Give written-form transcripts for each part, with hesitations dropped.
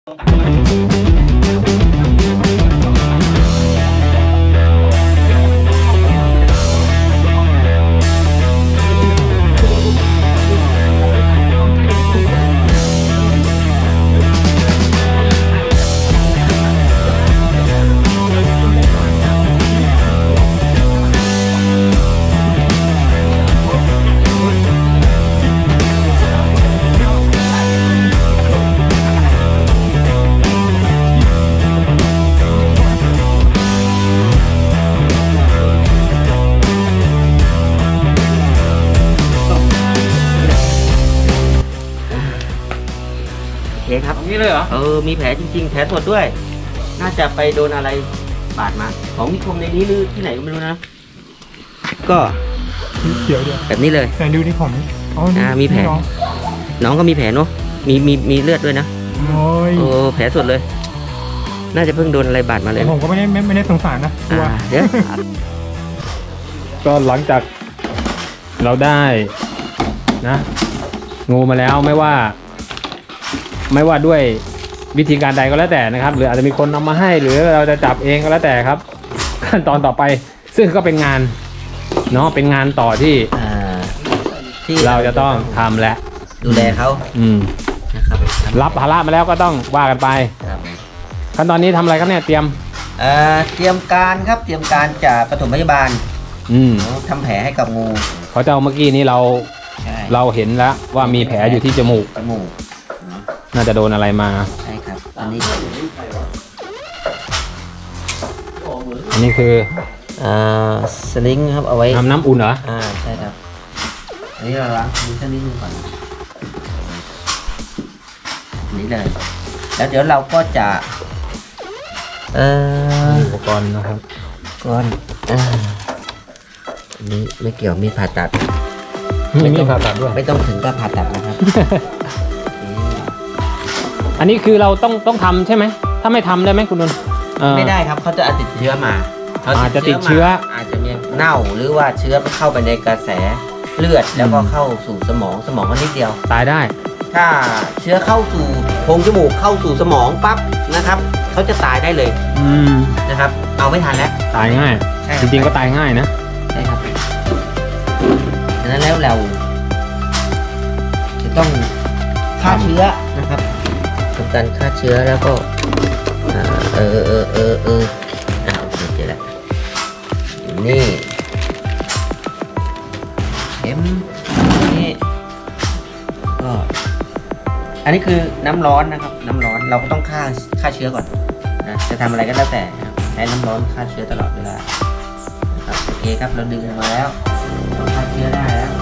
ครับนี่เลยเหรอมีแผลจริงๆแผลสดด้วยน่าจะไปโดนอะไรบาดมาของมีคมในนี้หรือที่ไหนก็ไม่รู้นะก็เขียวด้วยแบบนี้เลยแต่ดูที่ผมมีแผลน้องก็มีแผลเนาะมีเลือดด้วยนะโอ้แผลสดเลยน่าจะเพิ่งโดนอะไรบาดมาเลยผมก็ไม่ได้สงสารนะเดี๋ยวก็หลังจากเราได้นะงูมาแล้วไม่ว่าด้วยวิธีการใดก็แล้วแต่นะครับหรืออาจจะมีคนเอามาให้หรือเราจะจับเองก็แล้วแต่ครับขั้นตอนต่อไปซึ่งก็เป็นงานเนาะเป็นงานต่อที่เราจะต้องทำและดูแลเขานะครับรับภาระมาแล้วก็ต้องว่ากันไปขั้นตอนนี้ทำอะไรครับเนี่ยเตรียมการครับเตรียมการจะปฐมพยาบาลทำแผลให้กับงูเพราะเจ้าเมื่อกี้นี้เราเห็นแล้วว่ามีแผลอยู่ที่จมูกน่าจะโดนอะไรมาใช่ครับอันนี้คือสลิงครับเอาไว้น้ำอุ่นเหรอใช่ครับอันนี้เราล้างมือสักนิดนึงก่อนนี่เลยแล้วเดี๋ยวเราก็จะอุปกรณ์นะครับก้อนอันนี้ไม่เกี่ยวมีผ่าตัดไม่ผ่าตัดด้วยไม่ต้องถึงกับผ่าตัดนะครับอันนี้คือเราต้องทำใช่ไหมถ้าไม่ทำได้ไหมคุณนนท์ไม่ได้ครับเขาจะติดเชื้อมาอาจจะติดเชื้ออาจจะมีเน่าหรือว่าเชื้อเข้าไปในกระแสเลือดแล้วก็เข้าสู่สมองก็นิดเดียวตายได้ถ้าเชื้อเข้าสู่โพรงจมูกเข้าสู่สมองปั๊บนะครับเขาจะตายได้เลยนะครับเอาไม่ทันแล้วตายง่ายจริงๆก็ตายง่ายนะใช่ครับดังนั้นแล้วเราจะต้องฆ่าเชื้อนะครับทำการฆ่าเชื้อแล้วก็โอเคเจอแล้วนี่เข็มนี่ก็อันนี้คือน้ำร้อนนะครับน้ำร้อนเราก็ต้องฆ่าเชื้อก่อนนะจะทำอะไรก็แล้วแต่ใช้น้ำร้อนฆ่าเชื้อตลอดเวลาครับโอเคครับเราดึงมาแล้วต้องฆ่าเชื้อได้แล้ว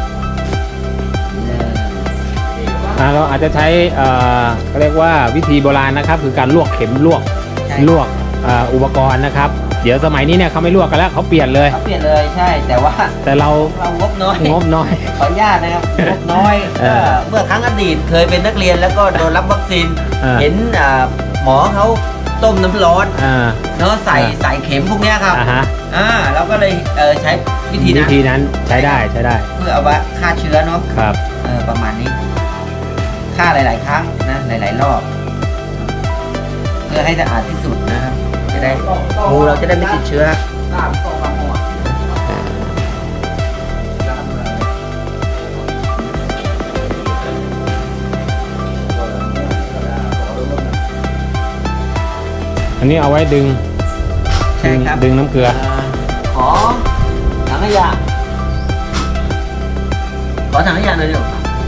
เราอาจจะใช้เขาเรียกว่าวิธีโบราณนะครับคือการลวกเข็มลวกอุปกรณ์นะครับเดี๋ยวสมัยนี้เนี่ยเขาไม่ลวกกันแล้วเขาเปลี่ยนเลยใช่แต่เรางบน้อยขออนุญาตนะครับงบน้อยเมื่อครั้งอดีตเคยเป็นนักเรียนแล้วก็โดนรับวัคซีนเห็นหมอเขาต้มน้ำร้อนเนาะใส่เข็มพวกนี้ครับเราก็เลยใช้วิธีนั้นใช้ได้เพื่อเอาไว้ฆ่าเชื้อเนาะครับประมาณนี้ฆ่าหลายๆครั้งนะหลายๆรอบเพื่อให้สะอาดที่สุดนะครับจะได้งูเราจะได้ไม่ติดเชื้ออันนี้เอาไว้ดึงใช่ครับดึงน้ำเกลือขอถังขยะหน่อยเดี๋ยว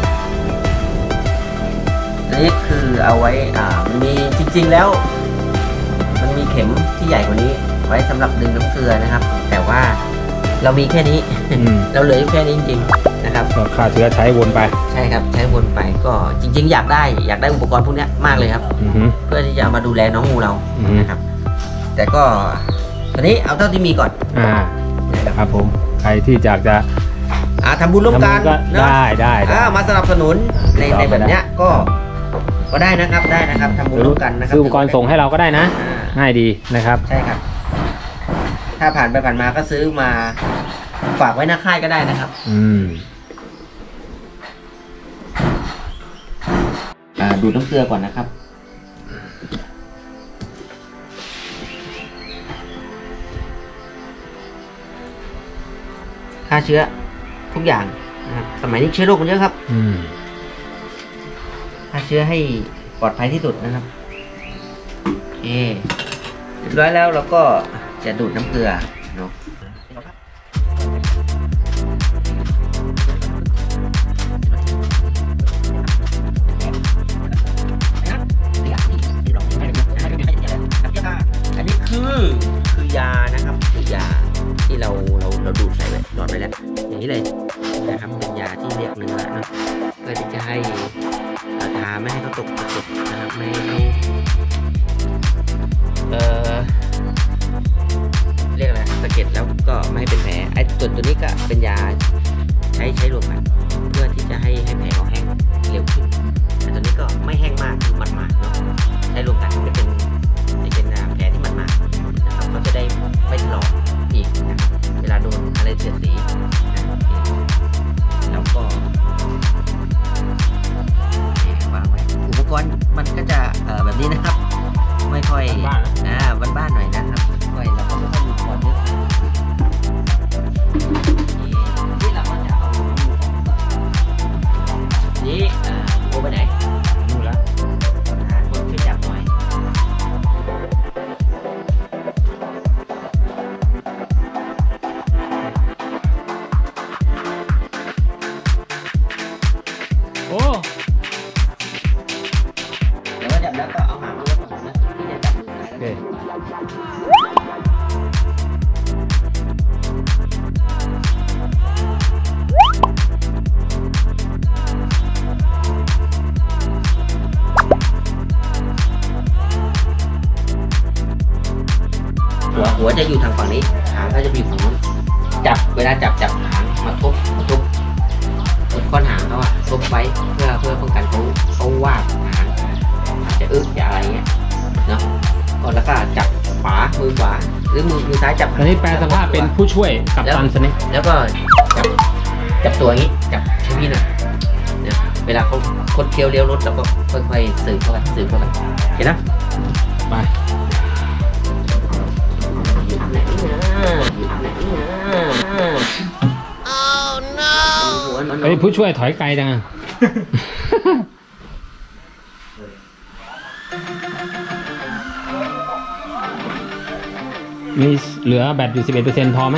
นี่คือเอาไว้มีจริงๆแล้วมันมีเข็มที่ใหญ่กว่านี้ไว้สำหรับดึงน้ำเกลือนะครับแต่ว่าเรามีแค่นี้เราเหลืออยู่แค่นี้จริงๆนะครับฆ่าเชื้อใช้วนไปใช่ครับใช้วนไปก็จริงๆอยากได้อุปกรณ์พวกนี้มากเลยครับเพื่อที่จะมาดูแลน้องงูเรานะครับแต่ก็ตอนนี้เอาเท่าที่มีก่อนครับผมใครที่อยากจะทำบุญร่วมกันได้มาสนับสนุนในแบบเนี้ยก็ได้นะครับทำบุญร่วมกันนะครับซื้ออุปกรณ์ส่งให้เราก็ได้นะง่ายดีนะครับใช่ครับถ้าผ่านไปผ่านมาก็ซื้อมาฝากไว้หน้าค่ายก็ได้นะครับดูน้ำเกลือก่อนนะครับเชื้อทุกอย่างนะครับสมัยนี้เชื้อโรคมันเยอะครับฆ่าเชื้อให้ปลอดภัยที่สุดนะครับโอเคเรียบร้อยแล้วเราก็จะดูดน้ำเกลือเนาะอันนี้คือยานะครับคือยาที่เราดูดใส่ไว้หลอดไว้แล้วอย่างนี้เลยนะครับเป็นยาที่เรียกเนื้อนะเพื่อที่จะให้ทาไม่ให้เขาตกตะกุดนะครับไม่ให้เขาเรียกอะไรสะเก็ดแล้วก็ไม่ให้เป็นแผลไอ้ตัวนี้ก็เป็นยาใช้รวมกันเพื่อที่จะให้แผลเขาแห้งเร็วขึ้นแต่ตัวนี้ก็ไม่แห้งมากคือมันๆเนาะใช้รวมกันจะเป็นแผลที่มันมากนะครับเขาจะได้ไม่ถลอกอีกนะครับเวลาโดนอะไรเสียดสีแล้วก็วางไว้อุปกรณ์มันก็จะแบบนี้นะครับไม่ค่อยบ้านๆหน่อยนะครับค่อยเราก็ไม่ค่อยมีอุปกรณ์เยอะนี่เราก็จะเอานี่โอไปไหนดูแล้วคนช่วยจับหน่อยโอ้เดี๋ยวจับแล้วก็เอาหางมือก่อนนะที่จะจับมือไหนแล้วหัวจะอยู่ทางฝั่งนี้หางก็จะอยู่ฝั่งนู้นจับเวลาจับหางมาทุบก้อนหางเขาอะทุบไว้เพื่อป้องกันเขาว่าหางอาจจะจะอะไรเงี้ยเนาะแล้วก็จับมือขวาหรือมือซ้ายจับอันนี้แปลสภาพเป็นผู้ช่วยกัปตันสเน็กแล้วก็จับตัวอย่างนี้จับชิ้นนี้นะเวลาเขาคดเคี้ยวเลี้ยวรถเราก็ค่อยๆสืบเข้าไปเห็นนะไปไอ้ผู้ช่วยถอยไกลจังมีเหลือแบตอยู่ 11% พอไหม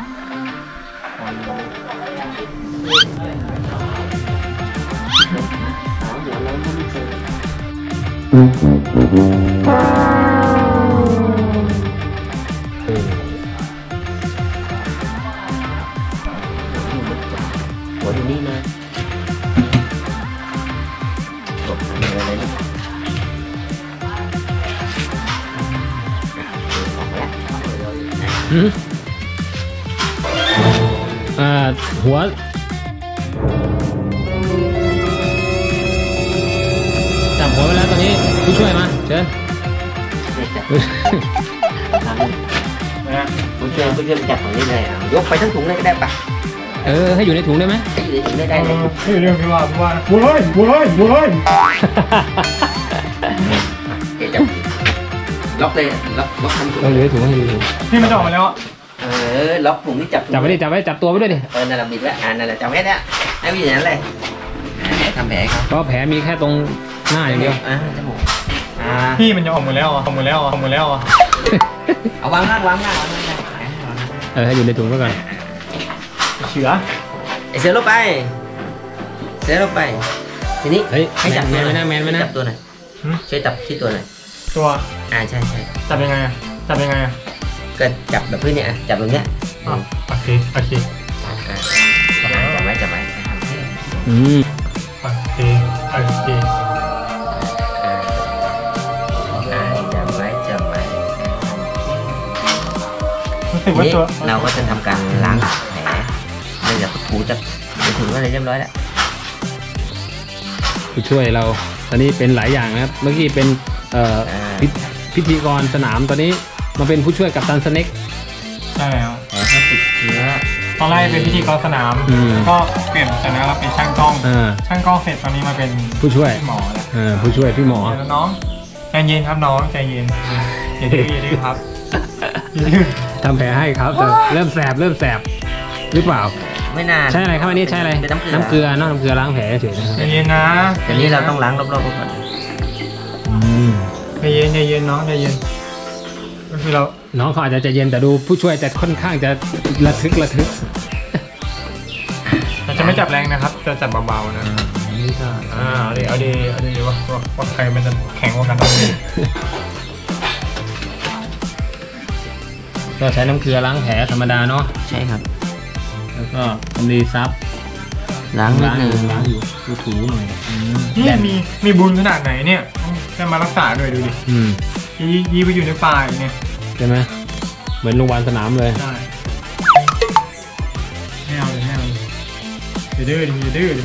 หัวอยู่นี่นะตกอะไรเลยหัวจับหัวไปแล้วตอนนี้ผู้ช่วยมาเชิญผู้ช่วยจับของนี่เลยยกไปทั้งถุงเลยก็ได้ปะให้อยู่ในถุงได้ไหมให้อยู่ในถุงได้เลยให้อยู่ในถุงว่าบัวเลยจับล็อกเลยล็อกทำถุงอยู่ในถุงให้อยู่ในถุงที่มันออกมาแล้วล็อกถุงนี่จับไว้ดิจับตัวไว้ด้วยดินั่นแหละบิดแล้วนั่นแหละจับแค่นี้ให้บิดอย่างนั้นเลยทำแผลเขาก็แผลมีแค่ตรงหน้าอย่างเดียวจมูกพี่มันจะออกหมดแล้วเอาวางหน้าให้อยู่ในถุงไว้ก่อนเสือลงไปทีนี้ให้จับแมนไม่น่าจับตัวหน่อยช่วยจับที่ตัวหน่อยตัวใช่จับยังไงก็จับแบบพื้นเนี่ยจับตรงเนี้ยโอเคจับไว้โอเคนี้เราก็จะทำการล้างแผลเราจะถูจะถึงอะไรเรียบร้อยแล้วผู้ช่วยเราตอนนี้เป็นหลายอย่างนะครับเมื่อกี้เป็นพิธีกรสนามตอนนี้มาเป็นผู้ช่วยกัปตันสเน็กใช่แล้วแผลเขาติดเชื้อตอนแรกเป็นพิธีกรสนามก็เปลี่ยนจากนั้นเราเป็นช่างกล้องเสร็จตอนนี้มาเป็นผู้ช่วยหมอแล้วผู้ช่วยพี่หมอน้องใจเย็นครับน้องใจเย็นอย่าดื้อครับทำแผลให้ครับเริ่มแสบหรือเปล่าไม่นานใช่อะไรครับอันนี้ใช่อะไรน้ำเกลือเนาะน้ำเกลือล้างแผลเฉยนะครับเย็นนะเดี๋ยวนี้เราต้องล้างรอบๆก่อนใจเย็นน้องใจเย็นก็คือน้องเขาอาจจะใจเย็นแต่ดูผู้ช่วยจะค่อนข้างจะระทึกเราจะไม่จับแรงนะครับจะจับเบาๆนะเอาดีว่าใครมันจะแข็งกว่ากันก็ใช้น้ำเกลือล้างแผลธรรมดาเนาะใช่ครับแล้วก็ทำดีซับล้างอยู่ถูหน่อยนี่มีบุญขนาดไหนเนี่ยจะมารักษาด้วยดูดิยีไปอยู่ในป่าเนี่ยใช่ไหมเหมือนโรงพยาบาลสนามเลยใช่ไม่เอาเลยอย่าดื้อดิ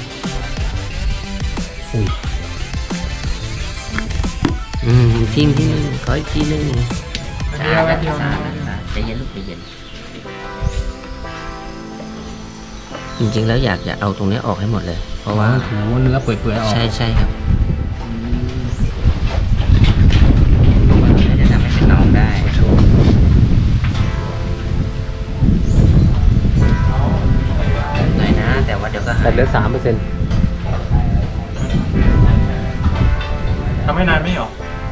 ทีนึงขออีกทีนึงใจเย็นลูกใจเย็นจริงๆแล้วอยากจะเอาตรงนี้ออกให้หมดเลยเพราะว่าถูเนื้อเปื่อยๆออกใช่ครับจะทำให้เป็นหนองได้หน่อยนะแต่ว่าเดี๋ยวก็แต่เหลือ 3% ทำให้นานไม่หรอ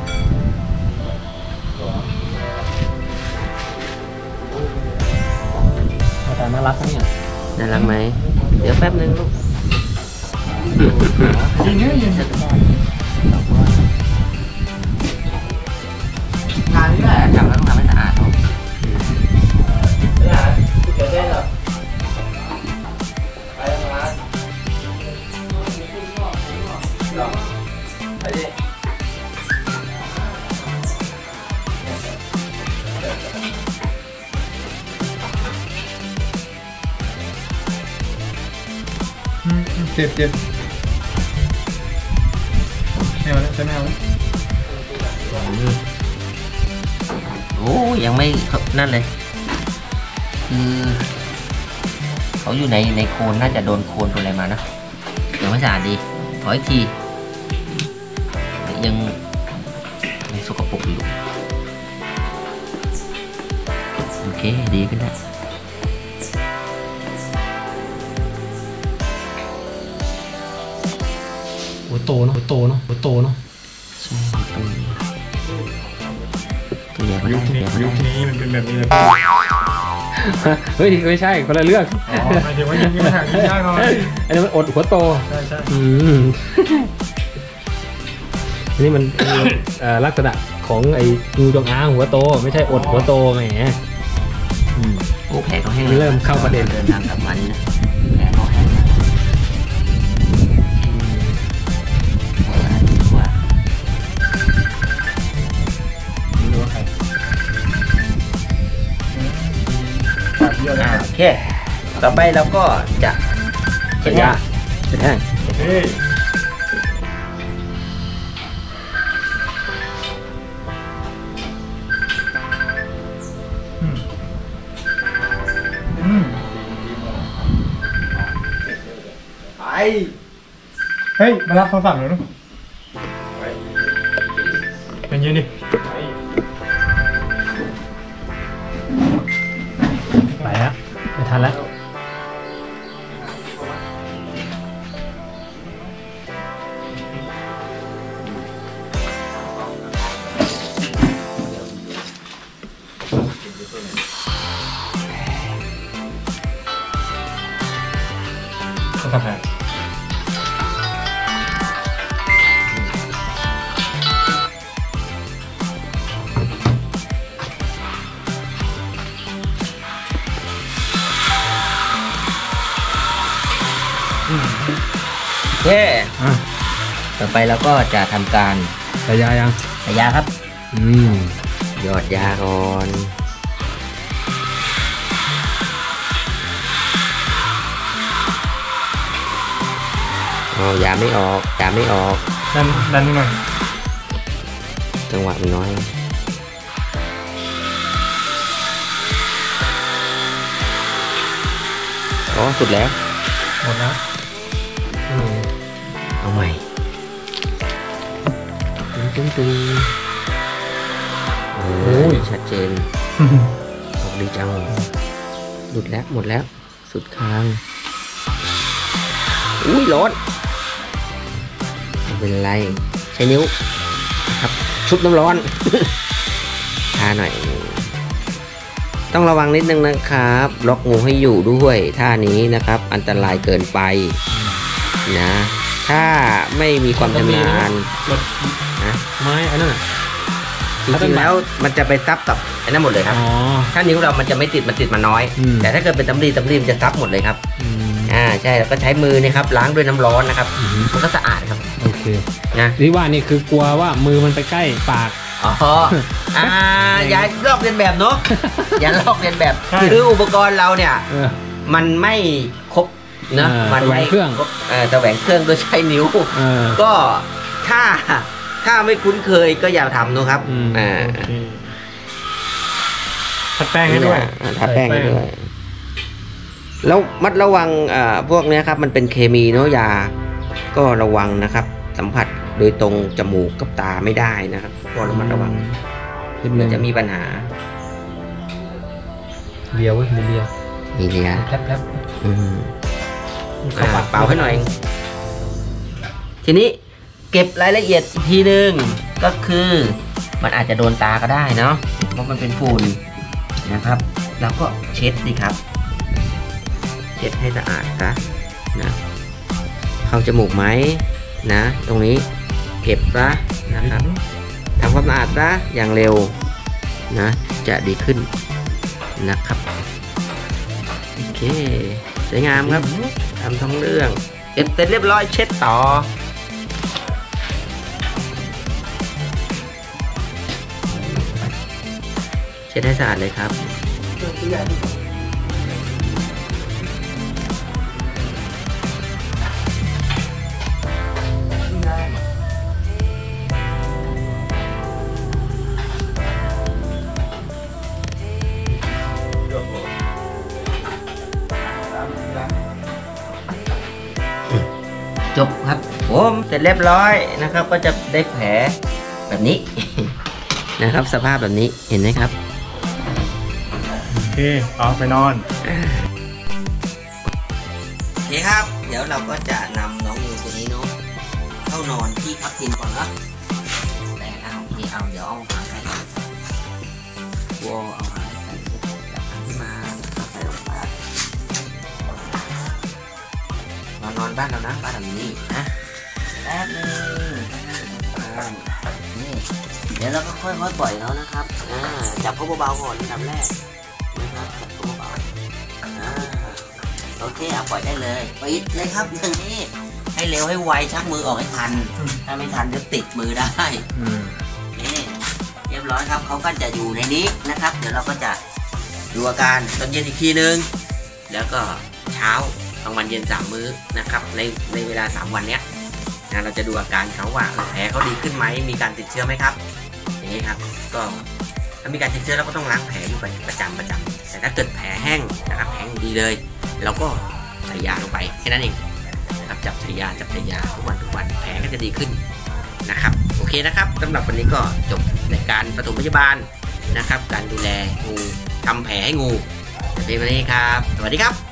แต่น่ารักเนี่ยน่ารักไหมเดี๋ยวแป๊บนึงลูกยืนทานนี่แหละทำแล้วต้องทำให้สะอาดเดี๋ยวได้หรอไปทำงานไปดิเจ็บไม่เอาแล้วจะไม่เอาแล้วโอ้ยังไม่นั่นเลยคือเขาอยู่ในโคลนน่าจะโดนโคลนอะไรมานะยังไม่สะอาดดีขออีกทียังสกปรกอยู่โอเคดีขึ้นแล้วหัวโตเนาะใช่ตัวใหญ่ยุคนี้มันเป็นแบบนี้เลยเฮ้ยไม่ใช่คนละเรื่องหมายถึงว่ายังไม่ถ่ายที่ยากเลยอันนี้มันอดหัวโตใช่อันนี้มันลักษณะของไอ้งูจงอางหัวโตไม่ใช่อดหัวโตแหมโอ้แผลเขาแห้งเริ่มเข้าประเด็นเดินทางกลับมานี่นะแผลเขาแห้งโอเคต่อไปเราก็จะเช็ดยาเช็ดแห้งเฮ้ยมารับโทรศัพท์หน่อยลูกเป็นยืนดิไปแล้วไม่ทันแล้วทำไงโอเคต่อไปเราก็จะทำการใส่ยายังใส่ยาครับหยอดยาก่อนยาไม่ออกดันนิดหน่อยจังหวะมันน้อยสุดแล้วหมดแล้วเอาใหม่ตุ้งโอ้ยชัดเจนออกดีจังหลุดแล้วหมดแล้วสุดคางอุ้ยร้อนไม่เป็นไรใช้นิ้วครับชุบน้ำร้อน ทาหน่อยต้องระวังนิดนึงนะครับล็อกงูให้อยู่ด้วยท่านี้นะครับอันตรายเกินไปนะถ้าไม่มีความชำนาญนะไม้อันนั้นจริงๆแล้วมันจะไปซับกับไอ้นั่นหมดเลยครับถ้านิ้วเรามันจะไม่ติดมันติดมาน้อยแต่ถ้าเกิดเป็นตำลีมันจะซับหมดเลยครับใช่แล้วก็ใช้มือนะครับล้างด้วยน้ำร้อนนะครับมันก็สะอาดครับโอเคนะที่ว่านี่คือกลัวว่ามือมันไปใกล้ปากอย่าลอกเลียนแบบเนาะอย่าลอกเลียนแบบคืออุปกรณ์เราเนี่ยมันไม่ครบนะมันไม่เครื่องแต่แหวงเครื่องโดยใช้นิ้วก็ถ้าไม่คุ้นเคยก็อย่าทำนะครับทัดแป้งให้ด้วยทัดแป้งให้ด้วยแล้วมัดระวังพวกนี้ครับมันเป็นเคมีเนาะยาก็ระวังนะครับสัมผัสโดยตรงจมูกกับตาไม่ได้นะครับก็ระมัดระวังมันจะมีปัญหาเลียวมีเลียแป๊บเป่าให้หน่อยทีนี้เก็บรายละเอียดอีกทีนึงก็คือมันอาจจะโดนตาก็ได้เนาะเพราะมันเป็นฝุ่นนะครับเราก็เช็ดสิครับเช็ดให้สะอาดซะนะเข้าจมูกไหมนะตรงนี้เก็บซะนะครับทำความสะอาดซะอย่างเร็วนะจะดีขึ้นนะครับโอเคสวยงามครับทำทั้งเรื่องเก็บเสร็จเรียบร้อยเช็ดต่อเช็ดให้สะอาดเลยครับจบครับผมเสร็จเรียบร้อยนะครับก็จะได้แผลแบบนี้ นะครับสภาพแบบนี้เห็นไหมครับโอเคเอาไปนอนโอเคครับเดี๋ยวเราก็จะนำน้องงูตัวนี้เนาะเข้านอนที่พักพิงก่อนนะแต่เอาเดี๋ยวเอาหางไก่วัวเอาหางไก่จับขึ้นมาใส่ลงไปนอนบ้านเรานะบ้านแบบนี้นะแป๊บนึงนี่เดี๋ยวเราก็ค่อยๆปล่อยเขานะครับจับเขาเบาๆก่อนอันดับแรกนะครับจับเขาเบาโอเคเอาปล่อยได้เลยปิดเลยครับอย่างนี้ให้เร็วให้ไวชักมือออกให้ทันถ้าไม่ทันจะติดมือได้นี่เรียบร้อยครับเขาก็จะอยู่ในนี้นะครับเดี๋ยวเราก็จะดูอาการตอนเย็นอีกทีนึงแล้วก็เช้ากลางวันเย็น3 มื้อนะครับในเวลา3 วันเนี้ยนะเราจะดูอาการเขาว่าแผลเขาดีขึ้นไหมมีการติดเชื้อไหมครับอย่างนี้ครับก็ถ้ามีการติดเชื้อเราก็ต้องล้างแผลอยู่ประจำแต่ถ้าเกิดแผลแห้งนะครับแห้งดีเลยเราก็ใส่ยาลงไปแค่นั้นเองนะครับจับใส่ยาทุกวันแผลก็จะดีขึ้นนะครับโอเคนะครับสำหรับวันนี้ก็จบในการปฐมพยาบาลนะครับการดูแลงูทำแผลให้งูเพียงเท่านี้ครับสวัสดีครับ